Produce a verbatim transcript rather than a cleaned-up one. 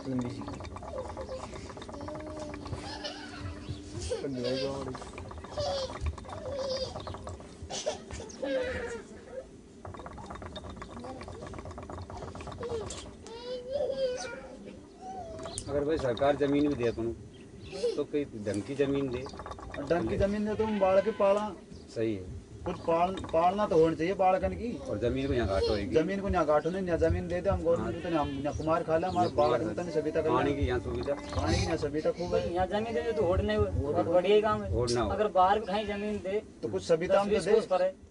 लंबी सी अगर भाई सरकार जमीन भी दे अपन तो कई ढंग की जमीन दे, ढंग की जमीन दे तो हम बाढ़ के पाला सही है। कुछ पाल पालना तो होनी चाहिए बाढ़ की, और जमीन को यहाँ घाट होगी, जमीन को यहाँ घाटो नहीं, यहाँ जमीन दे दे हम गवर्नमेंट को, हम यहाँ कुमार खा ले हमारे बाढ़ की तो सभी तक पानी की यहाँ सुविधा, पानी की यहाँ सभी तक खूब है। यहाँ जमीन दे तो होड़ नहीं, बहुत बढ़िया काम है। होड़ ना हो। अगर बाहर भी कहीं जमीन दे तो कुछ सविता हम तो दे,